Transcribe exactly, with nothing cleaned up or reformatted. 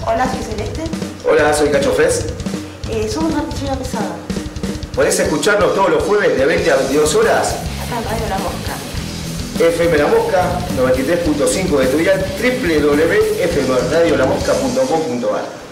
Hola, soy Celeste. Hola, soy Cacho Fes. Eh, somos Artillería Pesada. Podés escucharnos todos los jueves de veinte a veintidós horas. Acá en Radio La Mosca. F M La Mosca, noventa y tres punto cinco de tu dial, doble u doble u doble u punto f m radio la mosca punto com punto a r.